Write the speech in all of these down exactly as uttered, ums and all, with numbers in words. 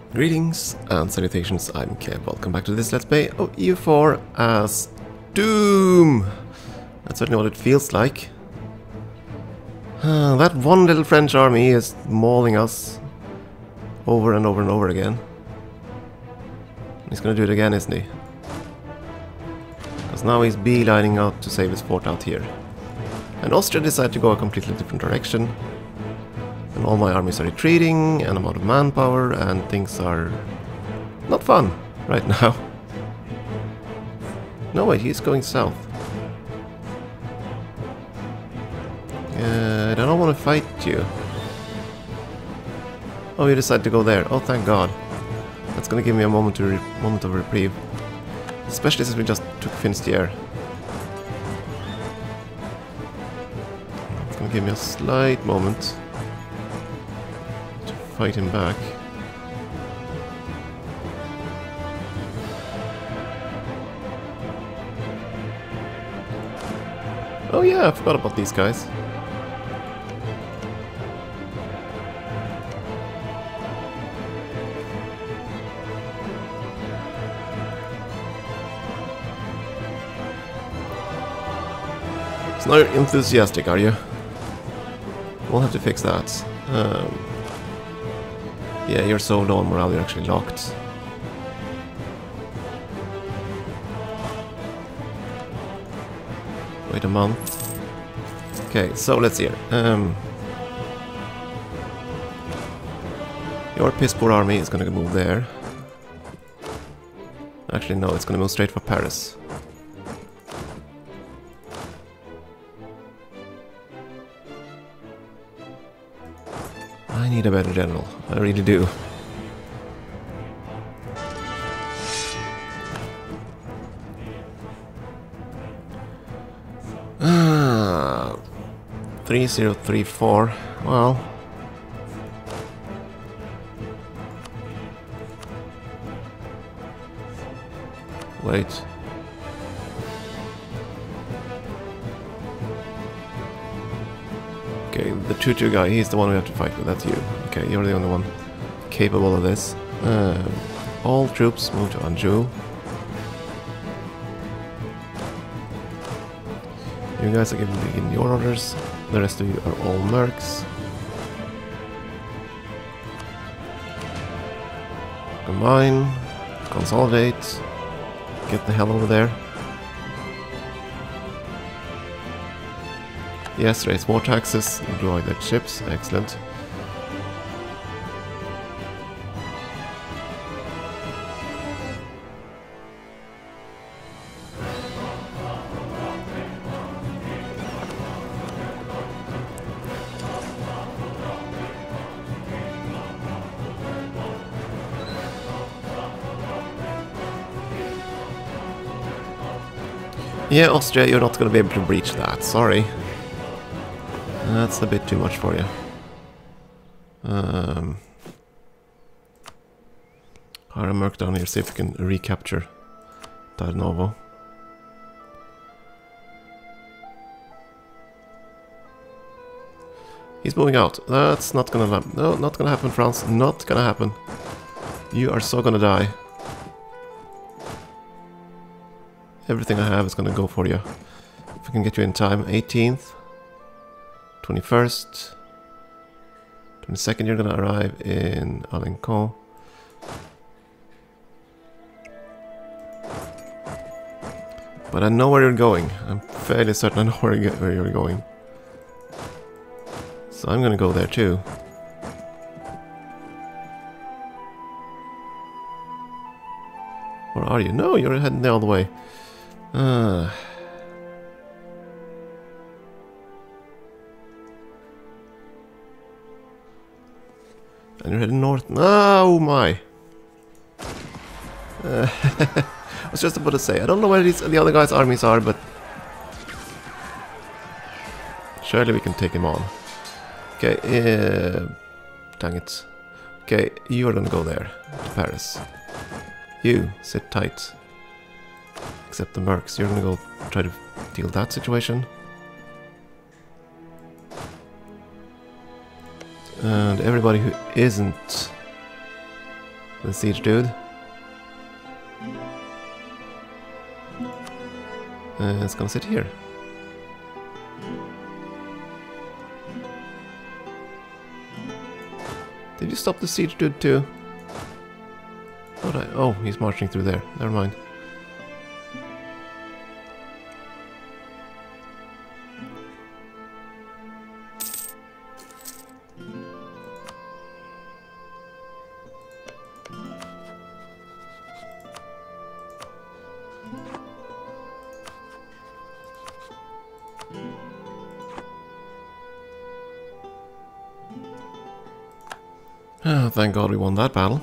Greetings and salutations, I'm Kev. Welcome back to this Let's Play of E U four as Doom! That's certainly what it feels like. Uh, that one little French army is mauling us over and over and over again. He's gonna do it again, isn't he? Because now he's beelining out to save his fort out here. And Austria decided to go a completely different direction. And all my armies are retreating, and I'm out of manpower, and things are not fun right now. No, wait, he's going south. Uh, I don't want to fight you. Oh, you decided to go there. Oh, thank God. That's gonna give me a moment, to re moment of reprieve. Especially since we just took Finstier. It's gonna give me a slight moment fight him back. Oh yeah, I forgot about these guys. So now you're enthusiastic, are you? We'll have to fix that. Um, Yeah, you're so low on morale, you're actually locked. Wait a month. Okay, so let's see here. Um, your piss poor army is gonna move there. Actually, no, it's gonna move straight for Paris. I need a better general. I really do. Ah, three zero three four. Well, wait. Okay, the two two guy, he's the one we have to fight with, that's you. Okay, you're the only one capable of this. Uh, all troops move to Anjou. You guys are giving begin your orders. The rest of you are all mercs. Combine, consolidate, get the hell over there. Yes, raise war taxes, destroy their ships, excellent. Yeah, Austria, you're not going to be able to breach that, sorry. That's a bit too much for you. Um, hire a merc down here, see if we can recapture Tarnovo. He's moving out. That's not gonna happen. No, not gonna happen, France. Not gonna happen. You are so gonna die. Everything I have is gonna go for you. If we can get you in time, eighteenth. twenty-first, twenty-second, you're gonna arrive in Alencon. But I know where you're going. I'm fairly certain I know where you're going. So I'm gonna go there too. Where are you? No, you're heading the other way. Uh... And you're heading north. Oh my! Uh, I was just about to say, I don't know where these, the other guys' armies are, but surely we can take him on. Okay, uh, dang it. Okay, you are gonna go there, to Paris. You, sit tight. Except the mercs, you're gonna go try to deal with that situation. And everybody who isn't The siege dude. Uh, it's gonna sit here. Did you stop the siege dude too? What I, oh, he's marching through there. Never mind. Oh, thank God we won that battle.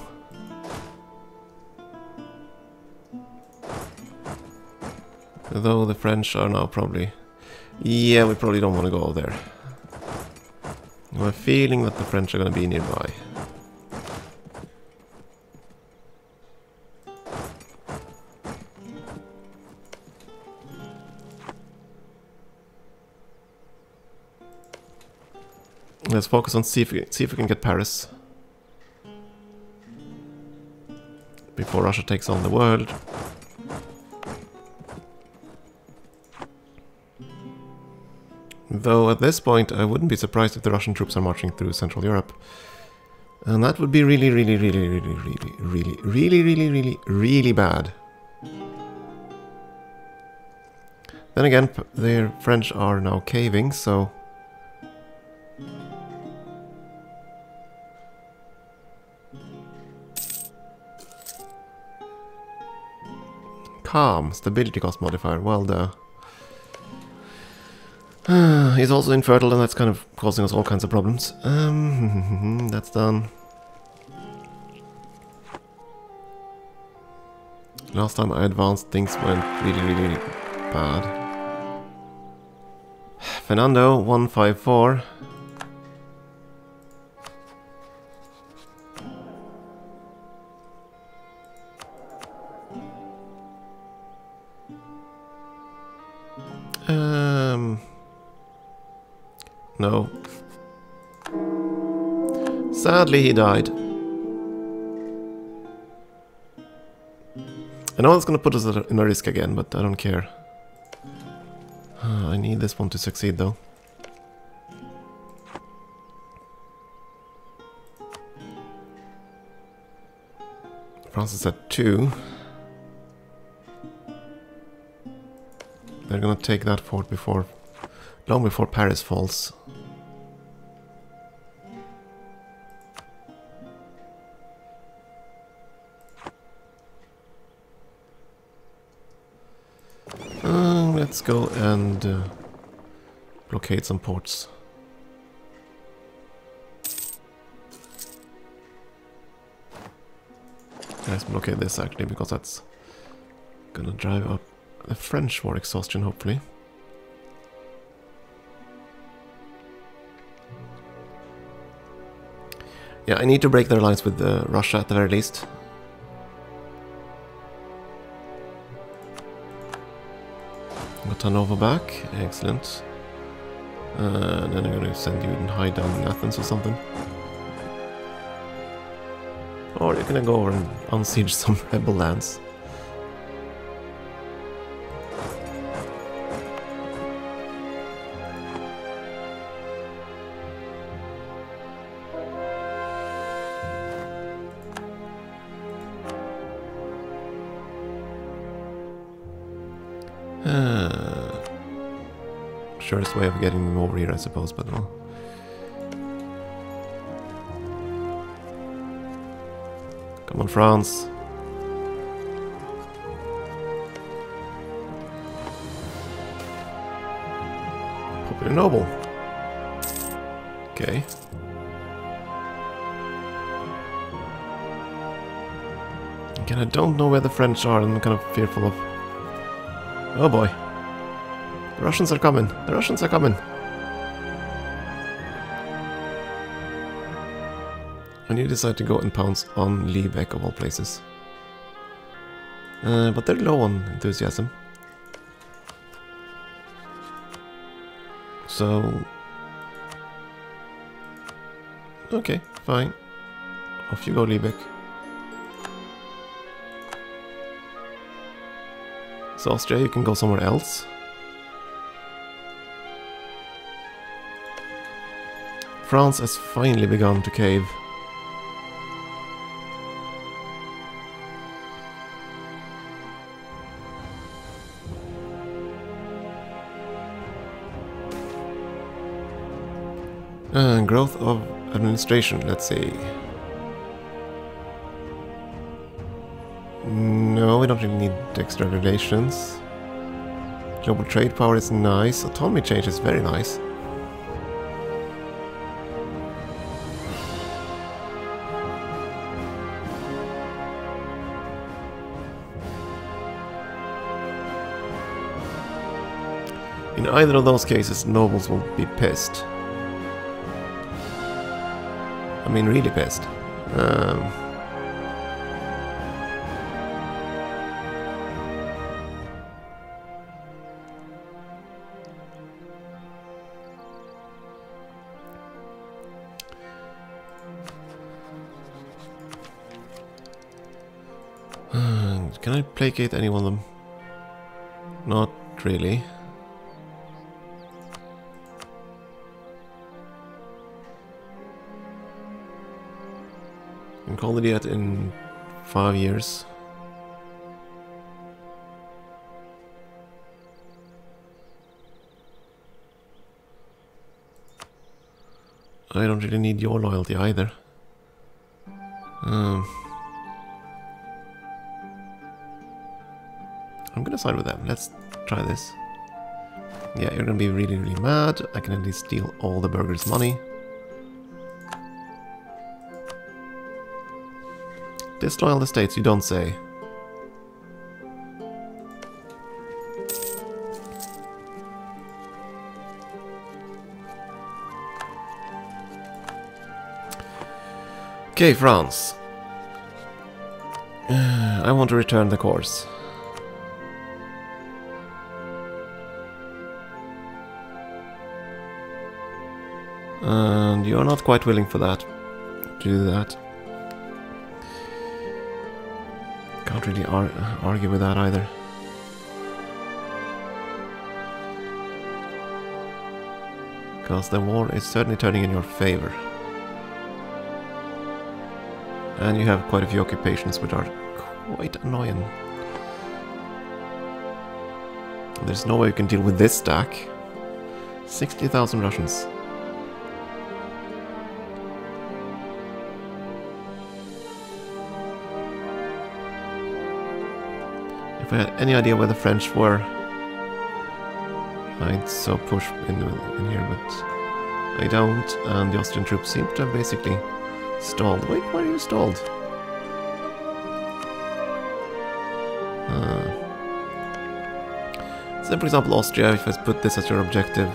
Though the French are now probably... Yeah, we probably don't want to go there. I have a feeling that the French are going to be nearby. Let's focus on see if we, see if we can get Paris before Russia takes on the world. Though at this point I wouldn't be surprised if the Russian troops are marching through Central Europe. And that would be really, really, really, really, really, really, really, really, really, really bad. Then again, the French are now caving, so... Calm, stability cost modifier, well duh. He's also infertile and that's kind of causing us all kinds of problems. Um, that's done. Last time I advanced things went really, really, really bad. Fernando, one five four. Um... No. Sadly, he died. I know it's going to put us in a risk again, but I don't care. I need this one to succeed, though. France is at two. They're going to take that fort before, long before Paris falls. Uh, let's go and uh, blockade some ports. Let's blockade this actually, because that's gonna drive up the French war exhaustion, hopefully. Yeah, I need to break their alliance with uh, Russia at the very least. Got Hanover back, excellent. Uh, then I'm gonna send you and hide down in Athens or something. Or you're gonna go over and unsiege some rebel lands. Uh, surest way of getting them over here, I suppose, but well. Come on, France. Popular noble. Okay. Again, I don't know where the French are, and I'm kind of fearful of... Oh boy. The Russians are coming. The Russians are coming. And you decide to go and pounce on Liebeck of all places. Uh, but they're low on enthusiasm. So... Okay, fine. Off you go, Liebeck. So Austria, you can go somewhere else. France has finally begun to cave. Uh, growth of administration, let's see. No, we don't really need extra relations. Global trade power is nice. Autonomy change is very nice. In either of those cases, nobles will be pissed. I mean, really pissed. Um, can I placate any one of them? Not really. I can call it yet in five years. I don't really need your loyalty either. Um, I'm gonna side with them. Let's try this. Yeah, you're gonna be really, really mad. I can at least steal all the burgers' money. Disloyal the states, you don't say. Okay, France. Uh, I want to return the course. And you're not quite willing for that, to do that. Can't really ar argue with that either. Because the war is certainly turning in your favor. And you have quite a few occupations which are quite annoying. There's no way you can deal with this stack. sixty thousand Russians. If I had any idea where the French were, I'd so push in, in here, but I don't, and the Austrian troops seem to have basically stalled. Wait, why are you stalled? Uh. So for example, Austria, if I put this as your objective,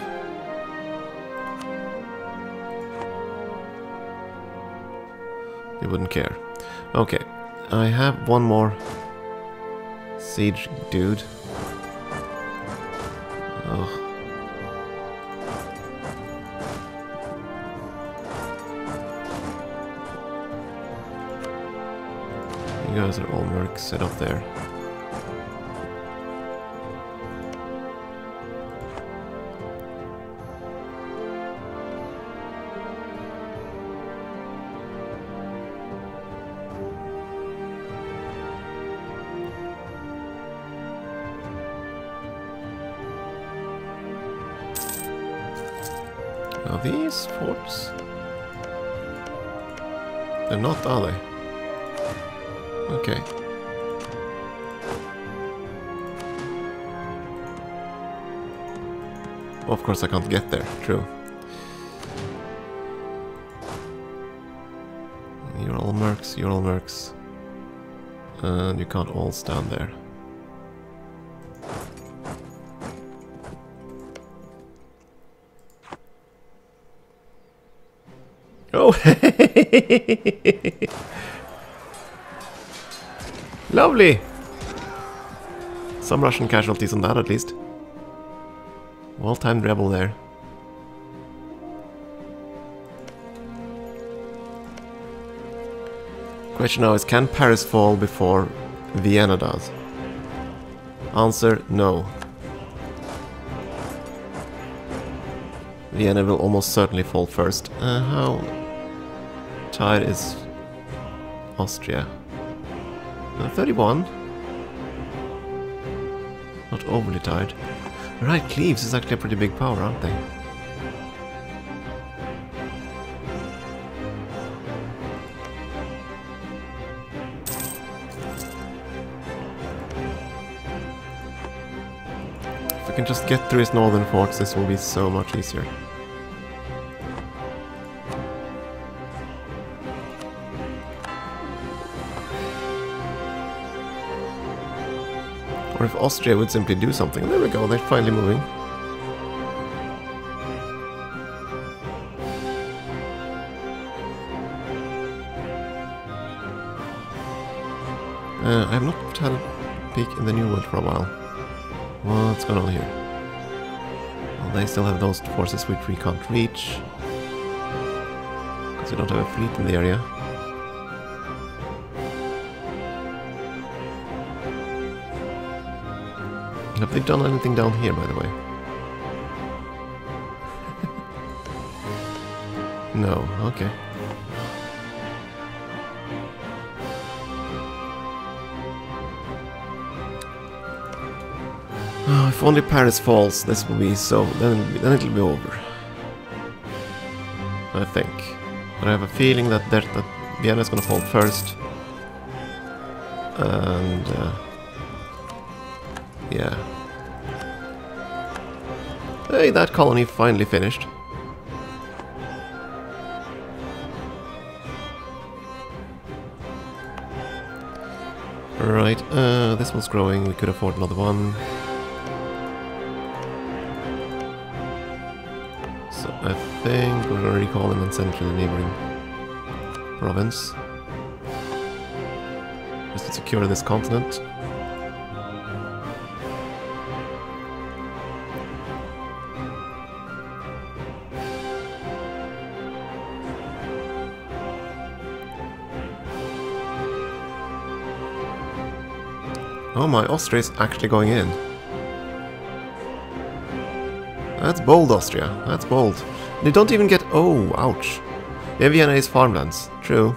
they wouldn't care. Okay, I have one more siege dude. Ugh. You guys are all mercs set up there. Are these forts? They're not, are they? Okay. Well, of course I can't get there, true. You're all mercs, you're all mercs. And you can't all stand there. Oh, lovely! Some Russian casualties on that at least. Well-timed rebel there. Question now is, can Paris fall before Vienna does? Answer, no. Vienna will almost certainly fall first. Uh, how tired is Austria? Uh, thirty-one. Not overly tired. Right, Cleves is actually a pretty big power, aren't they? If I can just get through his northern forts, this will be so much easier. Or if Austria would simply do something. There we go, they're finally moving. Uh, I have not had a peek in the New World for a while. What's going on here? Well, they still have those forces which we can't reach. Because we don't have a fleet in the area. Have they done anything down here, by the way? No, okay. Oh, if only Paris falls, this will be so... Then it'll be, then it'll be over. I think. But I have a feeling that, that, that Vienna is gonna fall first. And... Uh, yeah. Hey, that colony finally finished. Right, uh, this one's growing, we could afford another one. So I think we're gonna recall him and send to the neighboring province. Just to secure this continent. Oh my, Austria is actually going in. That's bold, Austria. That's bold. They don't even get... Oh, ouch. Yeah, Vienna is farmlands. True.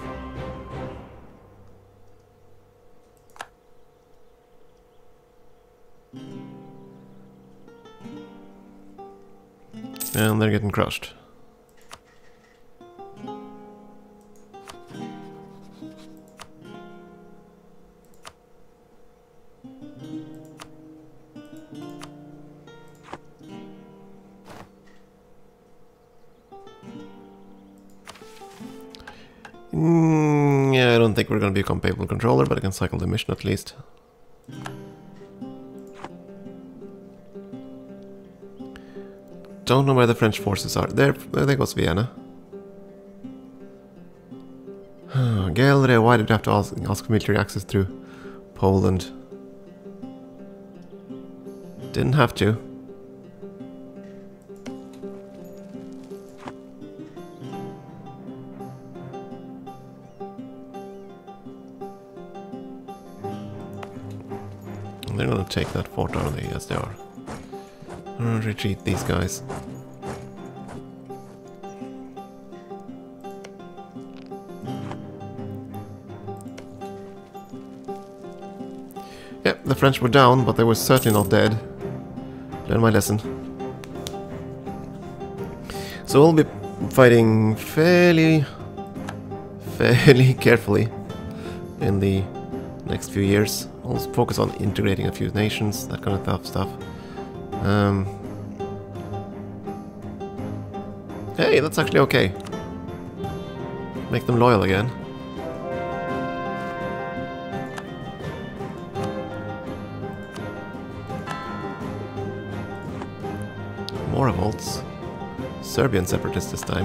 And they're getting crushed. Mm, yeah, I don't think we're going to become papal controller, but I can cycle the mission at least. Don't know where the French forces are. There, there goes Vienna. Gelre, why did you have to ask, ask for military access through Poland? Didn't have to. They're gonna take that fort, aren't they? Yes, they are. Uh, retreat these guys. Yep, the French were down, but they were certainly not dead. Learn my lesson. So we'll be fighting fairly, fairly carefully in the next few years. I'll focus on integrating a few nations, that kind of tough stuff. Um, hey, that's actually okay. Make them loyal again. More revolts. Serbian separatists this time.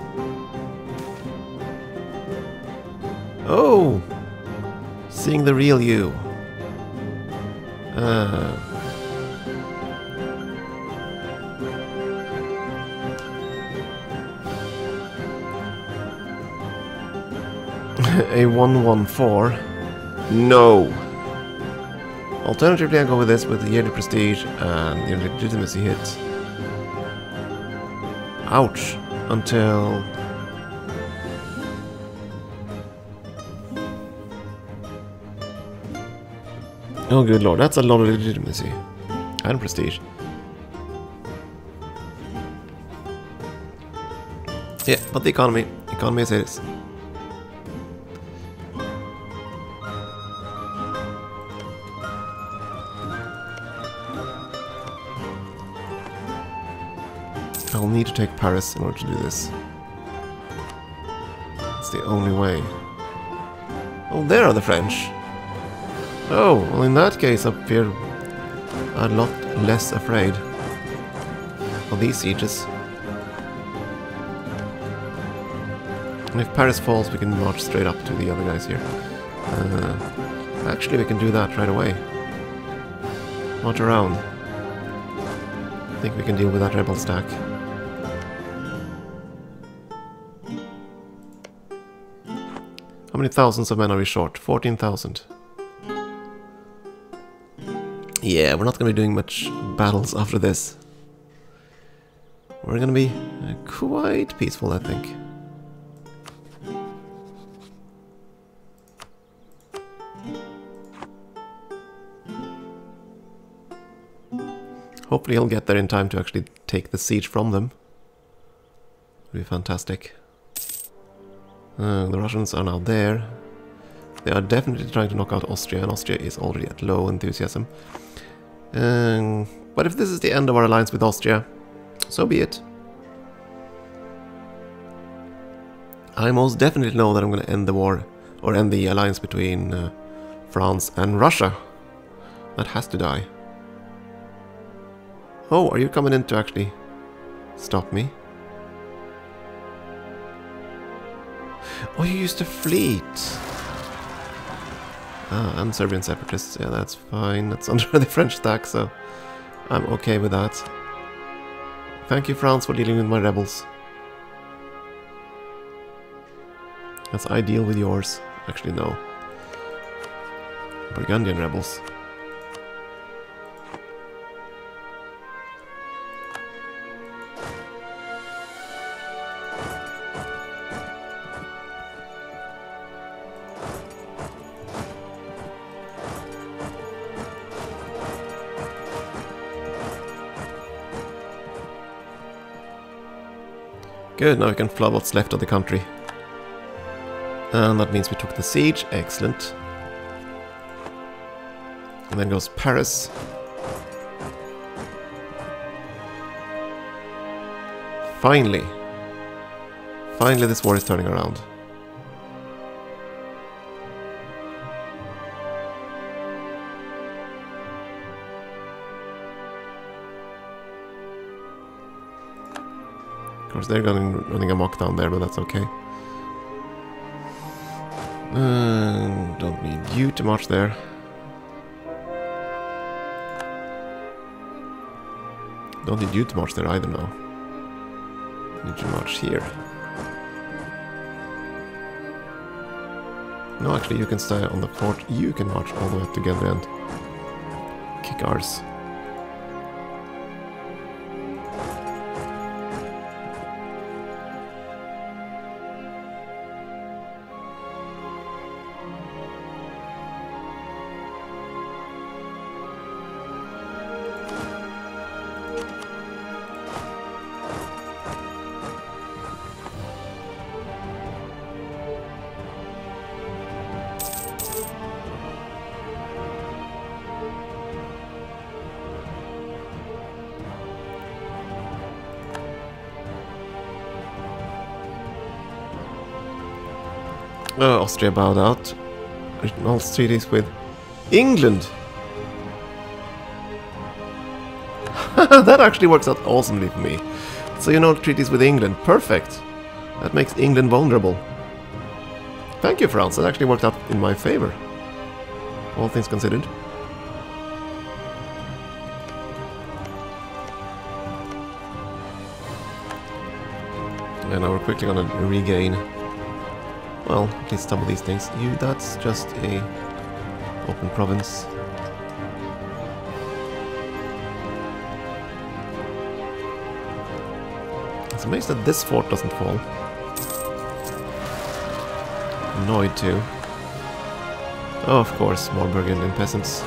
Oh! Seeing the real you. Uh. A one one four. No. Alternatively, I go with this with the yearly prestige and yearly legitimacy hit. Ouch! Until... Oh good lord, that's a lot of legitimacy. And prestige. Yeah, but the economy. Economy as it is. I'll need to take Paris in order to do this. It's the only way. Oh, there are the French. Oh, well in that case I appear a lot less afraid of these sieges. And if Paris falls, we can march straight up to the other guys here. Uh, actually, we can do that right away. March around. I think we can deal with that rebel stack. How many thousands of men are we short? fourteen thousand. Yeah, we're not going to be doing much battles after this. We're going to be uh, quite peaceful, I think. Hopefully he'll get there in time to actually take the siege from them. Would be fantastic. Uh, the Russians are now there. They are definitely trying to knock out Austria, and Austria is already at low enthusiasm. Um, but if this is the end of our alliance with Austria, so be it. I most definitely know that I'm going to end the war, or end the alliance between uh, France and Russia. That has to die. Oh, are you coming in to actually stop me? Oh, you used a fleet. Ah, and Serbian separatists. Yeah, that's fine. That's under the French attack, so I'm okay with that. Thank you, France, for dealing with my rebels. As I deal with yours. Actually, no. Burgundian rebels. Good, now we can flood what's left of the country. And that means we took the siege, excellent. And then goes Paris. Finally. Finally this war is turning around. Of course, they're going running amok down there, but that's okay. Uh, don't need you to march there. Don't need you to march there either now. Need you to march here. No, actually, you can stay on the fort. You can march all the way up together and kick ours. Uh, Austria bowed out. All treaties with England. That actually works out awesomely for me. So you know, treaties with England, perfect. That makes England vulnerable. Thank you, France. That actually worked out in my favor. All things considered. And now we're quickly gonna regain. Well, at least some of these things. You, that's just a open province. It's amazed that this fort doesn't fall. Annoyed too. Oh, of course, more Burgundian peasants.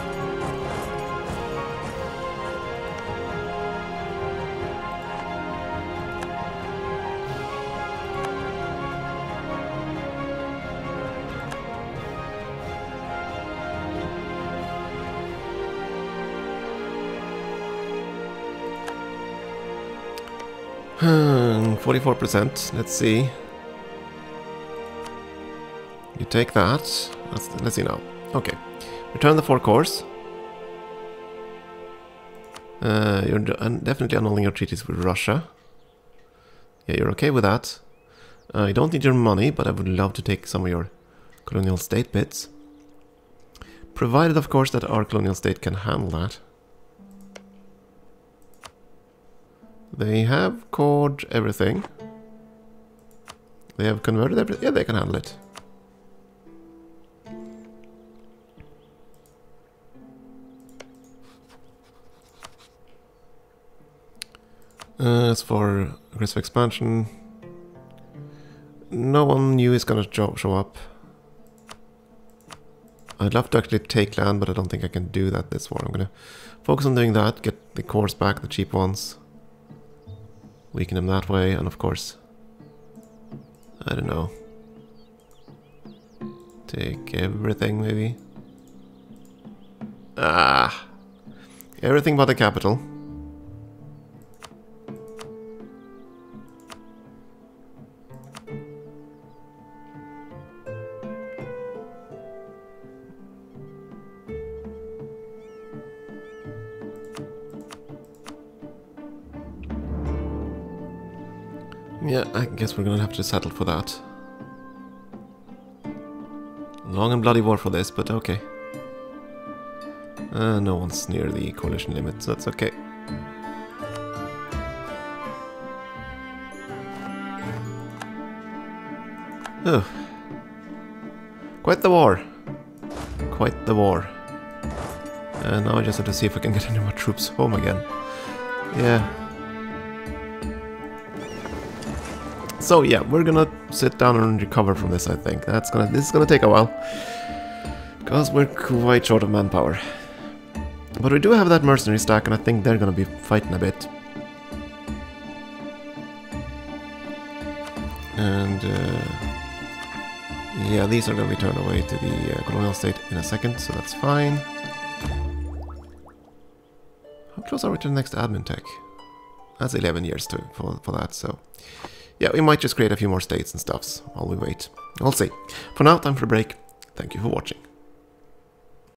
forty-four percent, let's see. You take that. Let's, let's see now. Okay. Return the four cores. Uh, you're definitely annulling your treaties with Russia. Yeah, you're okay with that. Uh, I don't need your money, but I would love to take some of your colonial state bits. Provided, of course, that our colonial state can handle that. They have cored everything. They have converted everything. Yeah, they can handle it. Uh, as for aggressive expansion, no one new is gonna show up. I'd love to actually take land, but I don't think I can do that this war. I'm gonna focus on doing that, get the cores back, the cheap ones. Weaken them that way, and of course, I don't know. Take everything, maybe? Ah! Everything but the capital. Yeah, I guess we're gonna have to settle for that. Long and bloody war for this, but okay. Uh, no one's near the coalition limit, so that's okay. Oh. Quite the war. Quite the war. And now I just have to see if I can get any more troops home again. Yeah. So yeah, we're gonna sit down and recover from this, I think. That's gonna this is gonna take a while. Because we're quite short of manpower. But we do have that mercenary stack, and I think they're gonna be fighting a bit. And uh, yeah, these are gonna be turned away to the uh, colonial state in a second, so that's fine. How close are we to the next admin tech? That's eleven years to for, for that, so... Yeah, we might just create a few more states and stuffs while we wait. We'll see. For now, time for a break. Thank you for watching.